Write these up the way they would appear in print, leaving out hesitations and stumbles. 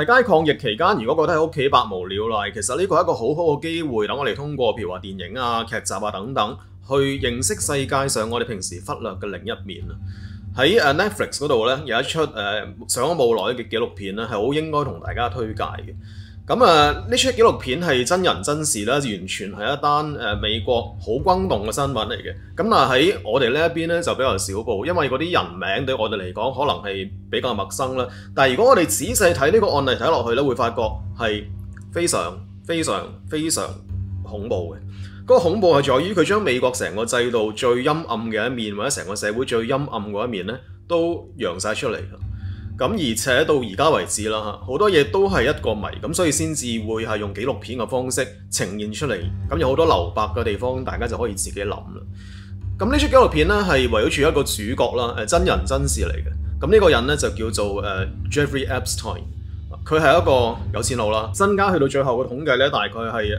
街抗疫期間，如果覺得喺屋企百無聊賴，其實呢個係一個好好嘅機會，等我哋通過譬如話電影啊、劇集啊等等，去認識世界上我哋平時忽略嘅另一面啊。喺Netflix 嗰度咧有一出上咗冇耐嘅紀錄片咧，係好應該同大家推介嘅。咁呢出紀錄片係真人真事啦，完全係一單美國好轟動嘅新聞嚟嘅。咁但係喺我哋呢一邊咧就比較少報，因為嗰啲人名對我哋嚟講可能係比較陌生啦。但係如果我哋仔細睇呢個案例睇落去咧，會發覺係非常恐怖嘅。嗰個恐怖係在於佢將美國成個制度最陰暗嘅一面，或者成個社會最陰暗嗰一面咧，都揚晒出嚟。咁而且到而家為止啦，好多嘢都係一個謎，咁所以先至會係用紀錄片嘅方式呈現出嚟。咁有好多留白嘅地方，大家就可以自己諗啦。咁呢出紀錄片咧係圍繞住一個主角啦，真人真事嚟嘅。咁呢個人咧就叫做Jeffrey Epstein， 佢係一個有錢佬啦，身家去到最後嘅統計咧，大概係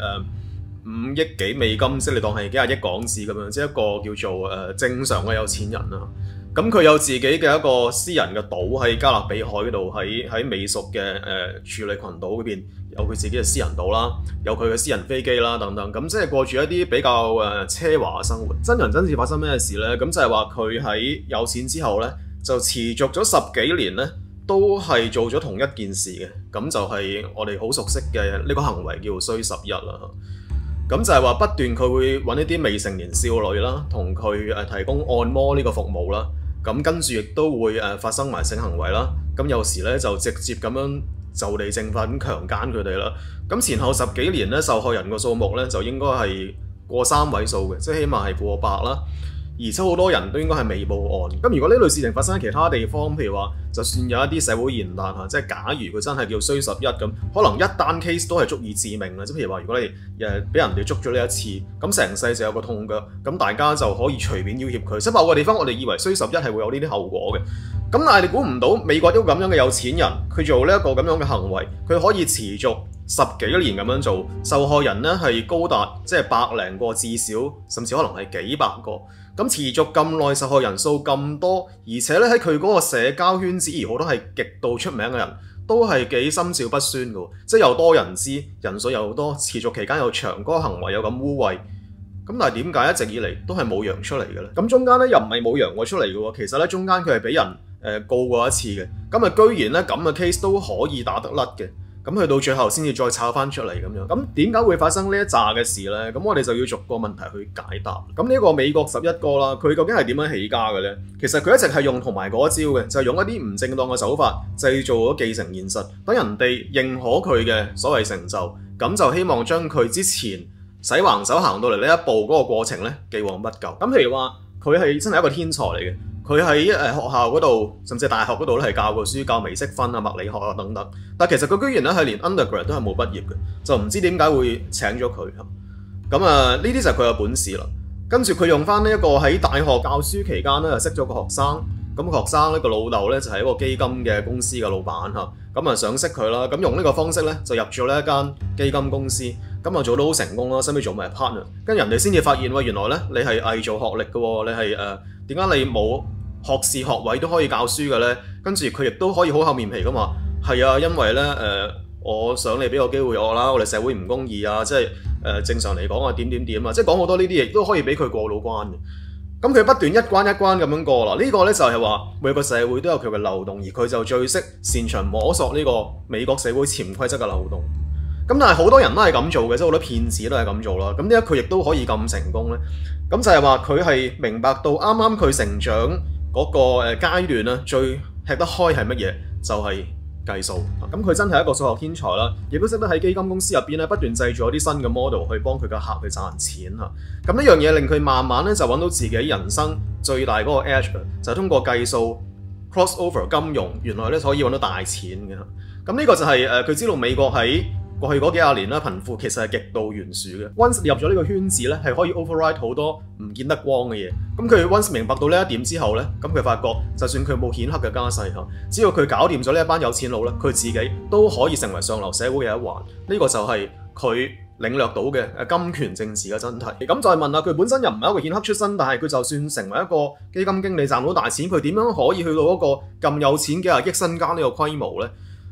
5億幾美金，即係你當係幾廿億港紙咁樣，即係一個叫做正常嘅有錢人啦。咁佢有自己嘅一個私人嘅島喺加勒比海嗰度，喺美屬嘅處女群島嗰邊有佢自己嘅私人島啦，有佢嘅私人飛機啦等等，咁即係過住一啲比較奢華嘅生活。真人真事發生咩事呢？咁就係話佢喺有錢之後呢，就持續咗10幾年呢，都係做咗同一件事嘅。咁就係我哋好熟悉嘅呢個行為叫衰11啦。咁就係話不斷佢會揾一啲未成年少女啦，同佢提供按摩呢個服務啦。咁跟住亦都會發生埋性行為啦。咁有時咧就直接咁樣就地正法咁強姦佢哋啦。咁前後10幾年咧，受害人個數目咧就應該係過3位數嘅，即係起碼係過百啦。而且好多人都應該係未報案。咁如果呢類事情發生喺其他地方，譬如話，就算有一啲社會現象嚇，即係假如佢真係叫衰11咁，可能一單 case 都係足以致命嘅。即係譬如話，如果你俾人哋捉咗呢一次，咁成世就有個痛腳，咁大家就可以隨便要挾佢。即係某個地方，我哋以為衰11係會有呢啲後果嘅。咁但係你估唔到美國一個咁樣嘅有錢人，佢做呢一個咁樣嘅行為，佢可以持續10幾年咁樣做，受害人呢係高達即係100零個，至少甚至可能係幾百個。咁持續咁耐，受害人數咁多，而且咧喺佢嗰個社交圈子，而好多係極度出名嘅人，都係幾心照不宣嘅，即係又多人知，人數又多，持續期間又長，嗰個行為又咁污穢。咁但係點解一直以嚟都係冇揚出嚟嘅咧？咁中間咧又唔係冇揚過出嚟嘅喎，其實咧中間佢係俾人告過一次嘅，咁啊居然咧咁嘅 case 都可以打得甩嘅。咁去到最後先至再炒翻出嚟咁樣，咁點解會發生呢一紮嘅事呢？咁我哋就要逐個問題去解答。咁呢個美國11哥啦，佢究竟係點樣起家嘅呢？其實佢一直係用同埋嗰一招嘅，就係用一啲唔正當嘅手法製造咗既成現實，等人哋認可佢嘅所謂成就，咁就希望將佢之前使橫手行到嚟呢一步嗰個過程呢，既往不咎。咁譬如話，佢係真係一個天才嚟嘅。佢喺學校嗰度，甚至大學嗰度咧係教過書，教微積分啊、物理學啊等等。但其實佢居然咧係連 undergrad 都係冇畢業嘅，就唔知點解會請咗佢。咁呢啲就係佢嘅本事啦。跟住佢用翻呢一個喺大學教書期間咧，就識咗個學生。咁學生呢個老豆咧就係一個基金嘅公司嘅老闆嚇。咁想識佢啦。咁用呢個方式咧就入咗呢一間基金公司。咁做到好成功啦，收尾做埋 partner。跟住人哋先至發現喎，原來咧你係偽造學歷嘅喎，你係點解你冇學士學位都可以教書嘅咧？跟住佢亦都可以好厚面皮噶嘛。係啊，因為咧我想你俾個機會我啦，我哋社會唔公義啊，即係正常嚟講啊點啊，即係講好多呢啲嘢都可以俾佢過到關嘅。咁佢不斷一關一關咁樣過啦。呢個咧就係話每個社會都有佢嘅漏洞，而佢就最識擅長摸索呢個美國社會潛規則嘅漏洞。咁但係好多人都係咁做嘅，即係好多騙子都係咁做啦。咁點解佢亦都可以咁成功咧？咁就係話佢係明白到啱啱佢成長嗰個階段咧，最吃得開係乜嘢？就係計數。咁佢真係一個數學天才啦，亦都識得喺基金公司入邊咧不斷製造一啲新嘅 model 去幫佢嘅客去賺錢嚇。咁呢樣嘢令佢慢慢咧就揾到自己人生最大嗰個 edge，就係通過計數 cross over 金融，原來咧可以揾到大錢嘅。咁呢個就係佢知道美國喺過去嗰幾廿年啦，貧富其實係極度懸殊嘅。Once 入咗呢個圈子咧，係可以 override 好多唔見得光嘅嘢。咁佢 once 明白到呢一點之後咧，咁佢發覺就算佢冇顯赫嘅家世嚇，只要佢搞掂咗呢一班有錢佬咧，佢自己都可以成為上流社會嘅一環。呢個就係佢領略到嘅金權政治嘅真諦。咁再問下佢本身又唔係一個顯赫出身，但係佢就算成為一個基金經理賺到大錢，佢點樣可以去到一個咁有錢幾廿億身家呢個規模咧？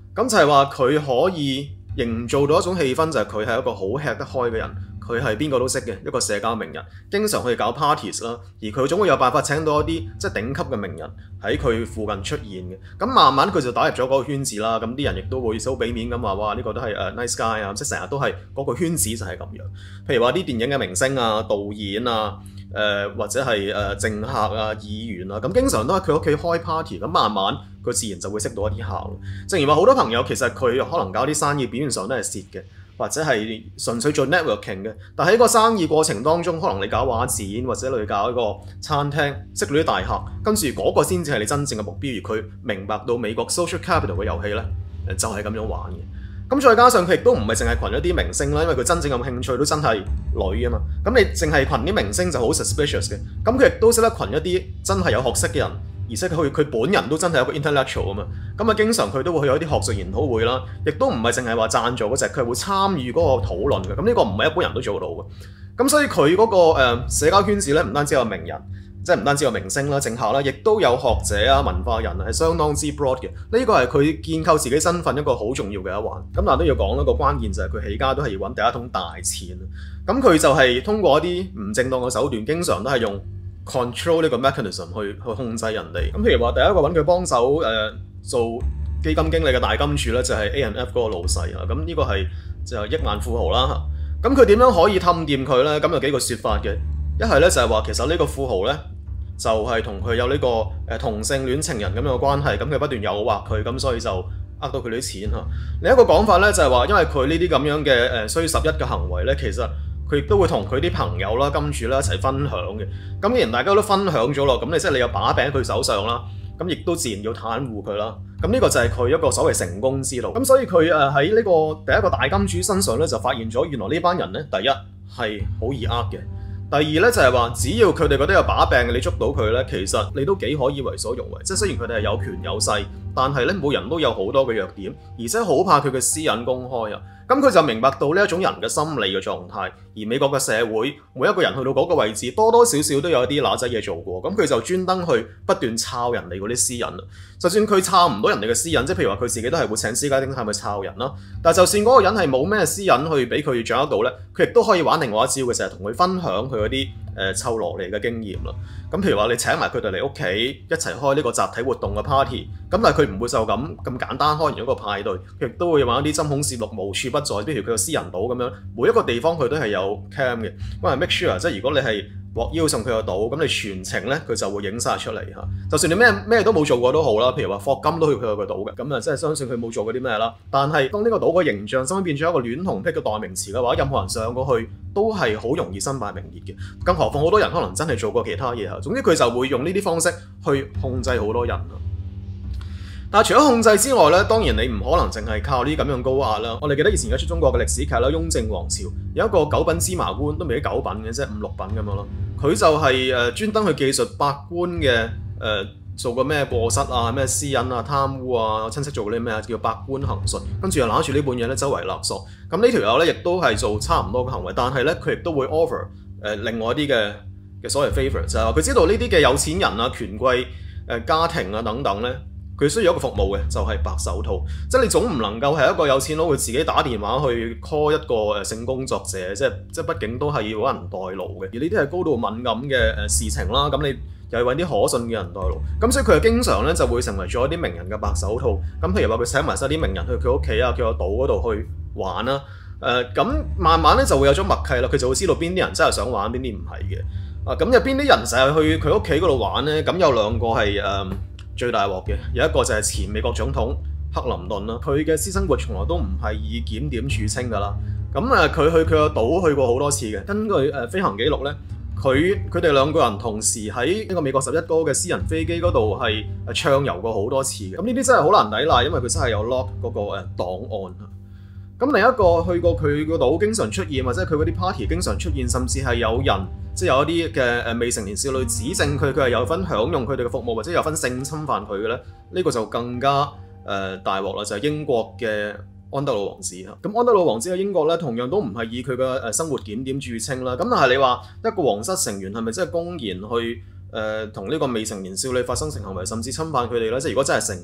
咁就係話佢可以營造到一種氣氛，就係佢係一個好吃得開嘅人，佢係邊個都識嘅一個社交名人，經常去搞 parties 啦，而佢總會有辦法請到一啲即係頂級嘅名人喺佢附近出現嘅。咁慢慢佢就打入咗嗰個圈子啦，咁啲人亦都會好俾面咁話，哇呢個都係nice guy 啊，即係成日都係嗰個圈子就係咁樣。譬如話啲電影嘅明星啊、導演啊、或者係政客啊、議員啊，咁經常都喺佢屋企開 party，咁慢慢佢自然就會識到一啲客。正如話好多朋友其實佢可能搞啲生意表面上都係蝕嘅，或者係純粹做 networking 嘅，但喺個生意過程當中，可能你搞畫展或者你搞一個餐廳，識到啲大客，跟住嗰個先至係你真正嘅目標，而佢明白到美國 social capital 嘅遊戲咧，就係咁樣玩嘅。咁再加上佢亦都唔係淨係群一啲明星啦，因為佢真正嘅興趣都真係女啊嘛。咁你淨係群啲明星就好 suspicious 嘅。咁佢亦都識得群一啲真係有學識嘅人，而且佢本人都真係一個 intellectual 啊嘛。咁啊，經常佢都會去有一啲學術研討會啦，亦都唔係淨係話贊助嗰隻，佢係會參與嗰個討論嘅。咁呢個唔係一般人都做到嘅。咁所以佢嗰個社交圈子咧，唔單止有名人。即係唔單止有明星啦、政客啦，亦都有學者啊、文化人係相當之 broad 嘅。呢個係佢建構自己身份一個好重要嘅一環。咁但係都要講一個關鍵就係佢起家都係要揾第一桶大錢。咁佢就係通過一啲唔正當嘅手段，經常都係用 control 呢個 mechanism 去控制人哋。咁譬如話第一個揾佢幫手做基金經理嘅大金主咧，就係 A&F 嗰個老細啊。咁呢個係就係億萬富豪啦。咁佢點樣可以氹掂佢咧？咁有幾個説法嘅。一係咧就係話其實呢個富豪咧就係同佢有呢個同性戀情人咁樣嘅關係，咁佢不斷誘惑佢，咁所以就呃到佢啲錢嚇。另一個講法咧就係話，因為佢呢啲咁樣嘅衰十一嘅行為咧，其實佢亦都會同佢啲朋友啦、金主啦一齊分享嘅。咁既然大家都分享咗咯，咁你即係你有把柄喺佢手上啦，咁亦都自然要袒護佢啦。咁呢個就係佢一個所謂成功之道。咁所以佢喺呢個第一個大金主身上咧，就發現咗原來呢班人咧，第一係好易呃嘅。第二咧就係話，只要佢哋覺得有把柄，你捉到佢咧，其實你都幾可以為所欲為。即係雖然佢哋係有權有勢，但係咧每人都有好多嘅弱點，而且好怕佢嘅私隱公開啊。咁佢就明白到呢一種人嘅心理嘅狀態。而美國嘅社會，每一個人去到嗰個位置，多多少少都有一啲揦仔嘢做過。咁佢就專登去不斷抄人哋嗰啲私隱。就算佢抄唔到人哋嘅私隱，即係譬如話佢自己都係會請私家偵探去抄人啦。但係就算嗰個人係冇咩私隱去俾佢掌握到咧，佢亦都可以玩另外一招嘅，就係同佢分享佢嗰啲湊落嚟嘅經驗啦。咁譬如話你請埋佢哋嚟屋企一齊開呢個集體活動嘅 party，咁但係佢唔會就咁簡單開完一個派對，佢亦都會玩一啲針孔攝錄無處不在，譬如佢個私人島咁樣，每一個地方佢都係有 cam 嘅，咁係 make sure 即係如果你係獲邀送佢個島，咁你全程咧佢就會影晒出嚟嚇。就算你咩都冇做過都好啦，譬如話霍金都去佢個島嘅，咁啊即係相信佢冇做過啲咩啦。但係當呢個島個形象身變咗一個戀童癖嘅代名詞嘅話，任何人上過去都係好容易身敗名裂嘅。更何況好多人可能真係做過其他嘢嚇。總之佢就會用呢啲方式去控制好多人。但係除咗控制之外咧，當然你唔可能淨係靠呢咁樣高壓啦。我哋記得以前有出中國嘅歷史劇啦，《雍正王朝》有一個九品芝麻官，都未到九品嘅，即係5、6品咁樣咯。佢就係專登去記述百官嘅做過咩過失啊、咩私隱啊、貪污啊、親戚做過啲咩啊，叫百官行述。跟住又攞住呢本嘢咧，周圍勒索。咁呢條友咧，亦都係做差唔多嘅行為，但係咧佢亦都會 offer 另外一啲嘅所謂 favor，就係話佢知道呢啲嘅有錢人啊、權貴家庭啊等等咧。佢需要一個服務嘅，就係白手套。即係你總唔能夠係一個有錢佬，會自己打電話去 call 一個性工作者，即係畢竟都係要揾人代勞嘅。而呢啲係高度敏感嘅事情啦，咁你又要揾啲可信嘅人代勞。咁所以佢係經常咧就會成為咗一啲名人嘅白手套。咁譬如話佢請埋晒啲名人去佢屋企啊，佢個島嗰度去玩啦。咁慢慢咧就會有咗默契啦，佢就會知道邊啲人真係想玩，邊啲唔係嘅。咁有邊啲人成日去佢屋企嗰度玩咧？咁有兩個係最大鑊嘅，有一個就係前美國總統克林頓啦，佢嘅私生活從來都唔係以檢點著稱㗎啦。咁佢去佢個島去過好多次嘅。根據飛行記錄咧，佢哋兩個人同時喺呢個美國11哥嘅私人飛機嗰度係暢遊過好多次嘅。咁呢啲真係好難抵賴，因為佢真係有 lock 嗰個檔案。咁另一個去過佢個島經常出現，或者佢嗰啲 party 經常出現，甚至係有人即係有一啲嘅未成年少女指證佢係有份享用佢哋嘅服務，或者有份性侵犯佢嘅咧，呢個就更加大鑊啦，就係英國嘅安德魯王子嚇。咁安德魯王子喺英國咧，同樣都唔係以佢嘅生活檢點著稱啦。咁但係你話一個皇室成員係咪真係公然去同呢個未成年少女發生性行為，甚至侵犯佢哋咧？即係如果真係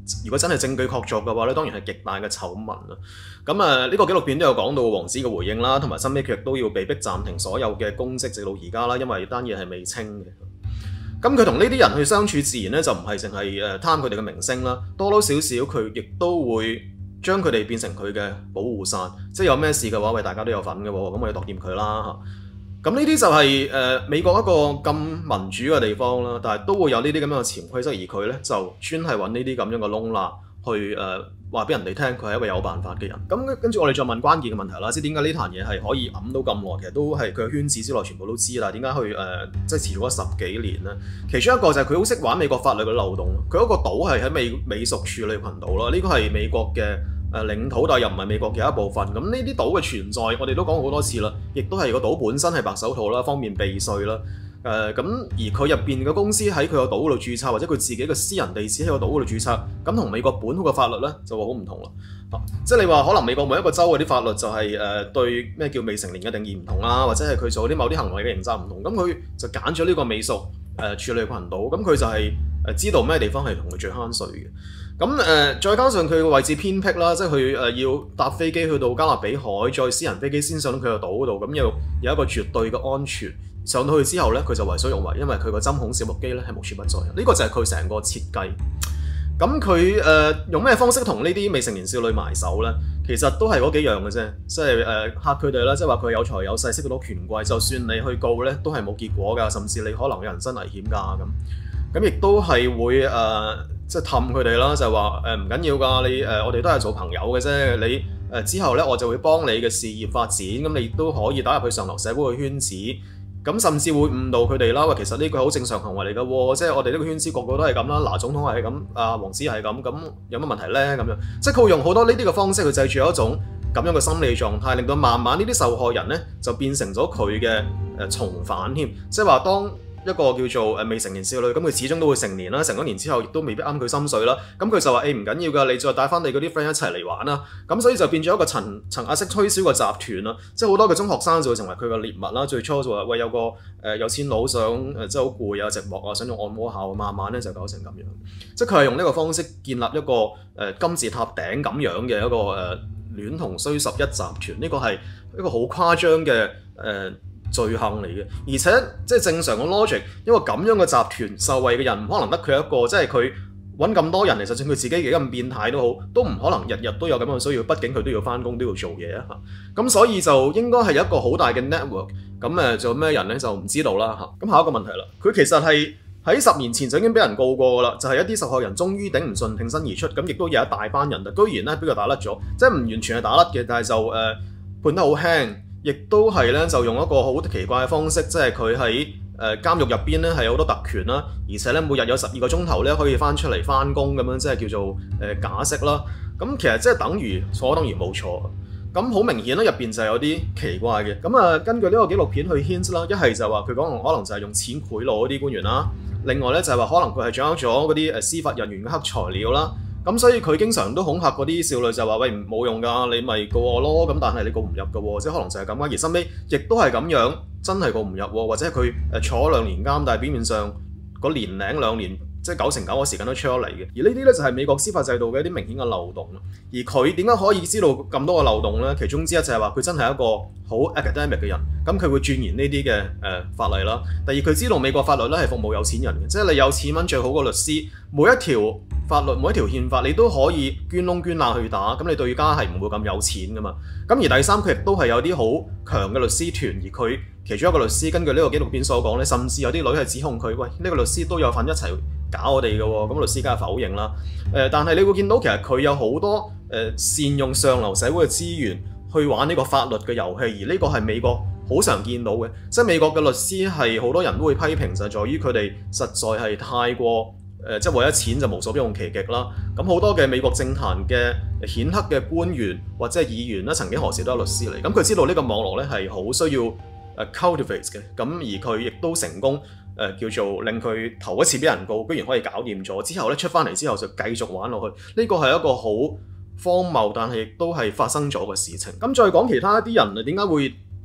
如果真係證據確鑿嘅話咧，當然係極大嘅醜聞啦。咁呢個紀錄片都有講到王子嘅回應啦，同埋收尾佢亦都要被逼暫停所有嘅公職直到而家啦，因為單嘢係未清嘅。咁佢同呢啲人去相處，自然咧就唔係淨係貪佢哋嘅名聲啦，多多少少佢亦都會將佢哋變成佢嘅保護傘，即係有咩事嘅話，喂，大家都有份嘅喎，咁我哋度掂佢啦。咁呢啲就係美國一個咁民主嘅地方啦，但係都會有呢啲咁樣嘅潛規則，而佢咧就專係揾呢啲咁樣嘅窿罅去話俾人哋聽，佢係一個有辦法嘅人。咁跟住我哋再問關鍵嘅問題啦，即係點解呢壇嘢係可以揞到咁耐？其實都係佢嘅圈子之內全部都知啦。點解去即係持續咗10幾年咧？其中一個就係佢好識玩美國法律嘅漏洞。佢嗰個島係喺美屬處女群島啦，呢個係美國嘅領土，但又唔係美國嘅一部分。咁呢啲島嘅存在，我哋都講過好多次啦，亦都係個島本身係白手套啦，方便避稅啦。咁而佢入邊嘅公司喺佢個島嗰度註冊，或者佢自己嘅私人地址喺個島嗰度註冊，咁同美國本土嘅法律咧就會好唔同啦。即係你話可能美國每一個州嗰啲法律就係對咩叫未成年嘅定義唔同啦，或者係佢做啲某啲行為嘅刑責唔同，咁佢就揀咗呢個美屬處女群島，咁佢就係知道咩地方係同佢最慳稅嘅。咁再加上佢個位置偏僻啦，即係佢要搭飛機去到加勒比海，再私人飛機先上到佢個島嗰度，咁有一個絕對嘅安全。上到去之後咧，佢就為所欲為，因為佢個針孔攝錄機咧係無處不在。呢個就係佢成個設計。咁佢用咩方式同呢啲未成年少女埋手咧？其實都係嗰幾樣嘅啫，即係嚇佢哋啦，即係話佢有財有勢，識到權貴，就算你去告咧，都係冇結果㗎，甚至你可能有人身危險㗎咁。咁亦都係會即係氹佢哋啦，就係話唔緊要㗎，你我哋都係做朋友嘅啫，你之後咧我就會幫你嘅事業發展，咁你都可以打入去上流社會嘅圈子。咁甚至會誤導佢哋啦，喂，其實呢個係好正常行為嚟㗎喎，即係我哋呢個圈子個個都係咁啦，嗱，總統係咁，王子係咁，咁有乜問題咧？咁樣，即係佢會用好多呢啲嘅方式去製造一種咁樣嘅心理狀態，令到慢慢呢啲受害人咧就變成咗佢嘅從犯添，即係話當一個叫做未成年少女，咁佢始終都會成年啦，成咗年之後亦都未必啱佢心水啦。咁佢就話唔緊要㗎，你再帶翻你嗰啲 friend 一齊嚟玩啦。咁所以就變咗一個層壓式推銷嘅集團啦。即係好多嘅中學生就會成為佢嘅獵物啦。最初就話喂，有個有錢佬想即係好攰啊、寂寞啊，想用按摩下，慢慢咧就搞成咁樣。即係佢係用呢個方式建立一個金字塔頂咁樣嘅一個戀童衰十一集團。呢個係一個好誇張嘅罪行嚟嘅，而且即係正常嘅 logic，因為咁樣嘅集團受惠嘅人唔可能得佢一個，即係佢揾咁多人嚟，就算佢自己幾咁變態都好，都唔可能日日都有咁樣嘅需要，畢竟佢都要翻工都要做嘢啊。咁所以就應該係有一個好大嘅 network。咁做咩人咧就唔知道啦嚇。咁下一個問題啦，佢其實係喺10年前就已經俾人告過噶啦，就係一啲受害人終於頂唔順挺身而出，咁亦都有一大班人居然咧俾佢打甩咗，即係唔完全係打甩嘅，但係就判得好輕。亦都係咧，就用一個好奇怪嘅方式，即係佢喺監獄入邊咧係有好多特權啦，而且咧每日有12個鐘頭咧可以翻出嚟翻工咁樣，即係叫做假釋啦。咁其實即係等於錯當然冇錯。咁好明顯咧，入邊就係有啲奇怪嘅。咁根據呢個紀錄片去 hint 啦，一係就話佢講可能就係用錢賄賂嗰啲官員啦，另外咧就係話可能佢係掌握咗嗰啲司法人員嘅黑材料啦。咁所以佢經常都恐嚇嗰啲少女就話喂，冇用㗎，你咪告我咯。咁但係你告唔入㗎喎，即係可能就係咁㗎。而收尾亦都係咁樣，真係告唔入喎。或者佢坐咗2年監，但係表面上嗰年零2年，即係9成9嘅時間都出咗嚟嘅。而呢啲咧就係美國司法制度嘅一啲明顯嘅漏洞。而佢點解可以知道咁多嘅漏洞咧？其中之一就係話佢真係一個好 academic 嘅人，咁佢會鑽研呢啲嘅法例啦。第二，佢知道美國法律咧係服務有錢人嘅，即係你有錢揾最好個律師，每一條法律每一條憲法你都可以捐窿捐罅去打，咁你對家係唔會咁有錢噶嘛。咁而第三，佢亦都係有啲好強嘅律師團，而佢其中一個律師根據呢個紀錄片所講咧，甚至有啲女係指控佢，喂，呢個律師都有份一齊搞我哋嘅喎，咁律師梗係否認啦。但係你會見到其實佢有好多善用上流社會嘅資源去玩呢個法律嘅遊戲，而呢個係美國好常見到嘅，即係美國嘅律師係好多人都會批評，就係在於佢哋實在係太過即係為咗錢就無所不用其極啦。咁好多嘅美國政壇嘅顯赫嘅官員或者係議員咧，曾經何時都係律師嚟，咁佢知道呢個網絡咧係好需要cultivate 嘅，咁而佢亦都成功叫做令佢頭一次俾人告，居然可以搞掂咗，之後咧出翻嚟之後就繼續玩落去，呢個係一個好荒謬但係亦都係發生咗嘅事情。咁再講其他一啲人啊，點解會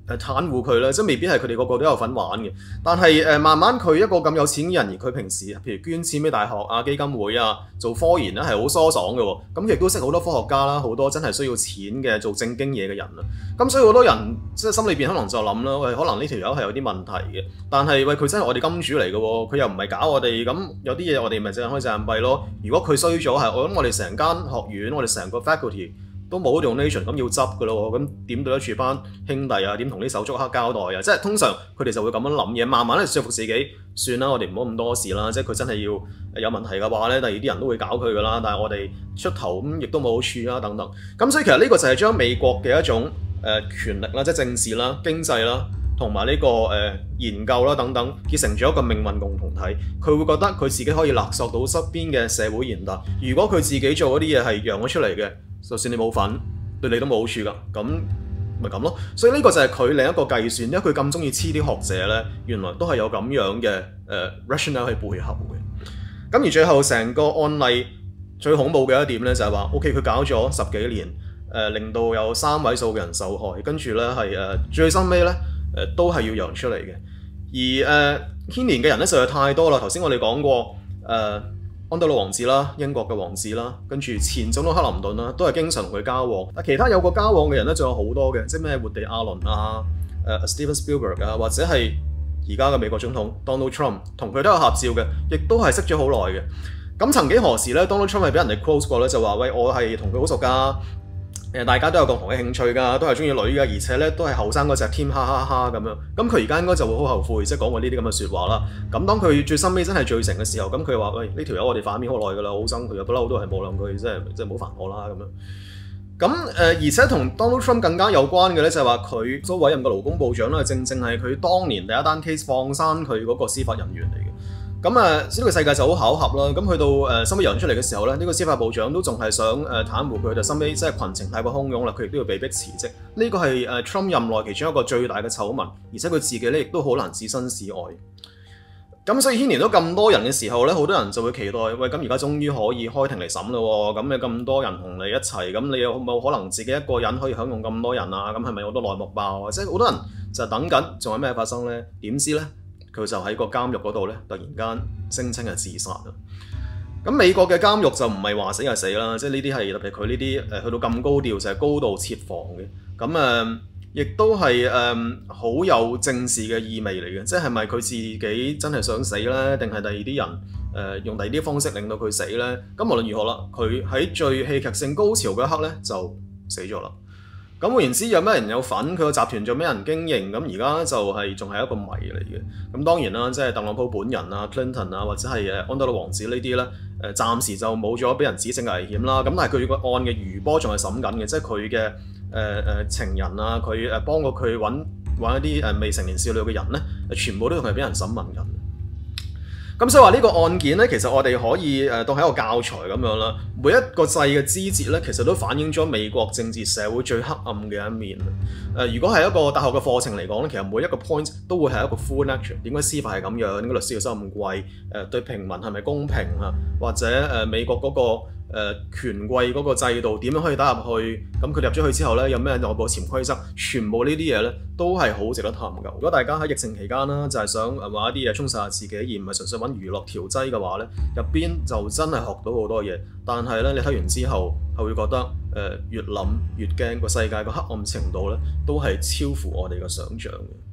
袒護佢咧，即係未必係佢哋個個都有份玩嘅。但係慢慢佢一個咁有錢嘅人，而佢平時譬如捐錢俾大學啊、基金會啊、做科研咧係好疏爽嘅喎。咁亦都識好多科學家啦，好多真係需要錢嘅做正經嘢嘅人啦。咁所以好多人即係心裏邊可能就諗啦，喂，可能呢條友係有啲問題嘅。但係喂，佢真係我哋金主嚟嘅喎，佢又唔係搞我哋，咁有啲嘢我哋咪淨係開隻眼閉咯。如果佢衰咗係，我諗我哋成間學院，我哋成個 faculty 都冇 donation， 咁要執㗎咯喎，咁點對得住班兄弟啊？點同啲手足客交代啊？即係通常佢哋就會咁樣諗嘢，慢慢咧說服自己，算啦，我哋唔好咁多事啦。即係佢真係要有問題嘅話咧，第二啲人都會搞佢㗎啦。但係我哋出頭咁亦都冇好處啦，等等。咁所以其實呢個就係將美國嘅一種權力啦，即係政治啦、經濟啦，同埋呢個研究啦等等，結成咗一個命運共同體。佢會覺得佢自己可以勒索到側邊嘅社會賢達。如果佢自己做嗰啲嘢係揚咗出嚟嘅，就算你冇份，對你都冇好處㗎，咁咪咁咯。所以呢個就係佢另一個計算，因為佢咁中意黐啲學者咧，原來都係有咁樣嘅rationale 喺背後嘅。咁而最後成個案例最恐怖嘅一點咧，就係話 OK，佢搞咗10幾年，令到有3位數嘅人受害，跟住咧係最深尾咧都係要揚出嚟嘅。而牽連嘅人咧實在太多啦。頭先我哋講過安德魯王子啦，英國嘅王子啦，跟住前總統克林頓啦，都係經常同佢交往。但其他有過交往嘅人咧，仲有好多嘅，即係咩活地亞倫啊、Steven Spielberg 啊，或者係而家嘅美國總統 Donald Trump， 同佢都有合照嘅，亦都係識咗好耐嘅。咁曾幾何時咧 ，Donald Trump 係俾人哋 quote 過咧，就話喂，我係同佢好熟㗎。大家都有共同嘅興趣㗎，都係中意女㗎，而且咧都係後生嗰隻添，哈哈哈咁樣。咁佢而家應該就會好後悔，即係講過呢啲咁嘅説話啦。咁當佢最深尾真係罪成嘅時候，咁佢話：喂，呢條友我哋反面好耐㗎啦，好憎佢，不嬲都係冇兩句，即係冇煩我啦咁樣。咁而且同 Donald Trump 更加有關嘅咧，就係話佢所委任嘅勞工部長咧，正正係佢當年第一單 case 放生佢嗰個司法人員嚟嘅。咁呢個世界就好巧合啦。咁去到收尾揚出嚟嘅時候咧，呢個司法部長都仲係想袒護佢，就收尾即係群情太過洶湧啦，佢亦都要被逼辭職。呢個係Trump 任內其中一個最大嘅醜聞，而且佢自己咧亦都好難置身事外。咁所以牽連到咁多人嘅時候咧，好多人就會期待，喂，咁而家終於可以開庭嚟審啦喎。咁你咁多人同你一齊，咁你有冇可能自己一個人可以享用咁多人啊？咁係咪好多內幕爆啊？即係好多人就等緊，仲有咩發生咧？點知咧？佢就喺個監獄嗰度咧，突然間聲稱係自殺啦。咁美國嘅監獄就唔係話死就死啦，即係呢啲係特別佢呢啲去到咁高調就係高度設防嘅。咁亦都係好有政治嘅意味嚟嘅，即係咪佢自己真係想死咧，定係第二啲人用第二啲方式令到佢死咧？咁無論如何啦，佢喺最戲劇性高潮嗰一刻咧就死咗啦。咁換言之，有咩人有份？佢個集團做咩人經營？咁而家就係仲係一個謎嚟嘅。咁當然啦，即係特朗普本人啊、Clinton 啊，或者係安德魯王子呢啲咧，暫時就冇咗俾人指證危險啦。咁但係佢個案嘅餘波仲係審緊嘅，即係佢嘅情人啊，佢幫過佢揾一啲未成年少女嘅人咧，全部都仲係俾人審問緊。咁所以話呢個案件咧，其實我哋可以當係一個教材咁樣啦。每一個掣嘅枝節咧，其實都反映咗美國政治社會最黑暗嘅一面。如果係一個大學嘅課程嚟講咧，其實每一個 point 都會係一個 full lecture。點解司法係咁樣？點解律師要收咁貴？對平民係咪公平啊？或者美國嗰個權貴嗰個制度點樣可以打入去？咁佢入咗去之後咧，有咩內部潛規則？全部呢啲嘢咧，都係好值得探究。如果大家喺疫情期間啦，就係想話一啲嘢充實下自己，而唔係純粹揾娛樂調劑嘅話咧，入邊就真係學到好多嘢。但係咧，你睇完之後係會覺得越諗越驚，個世界個黑暗程度咧，都係超乎我哋嘅想像嘅。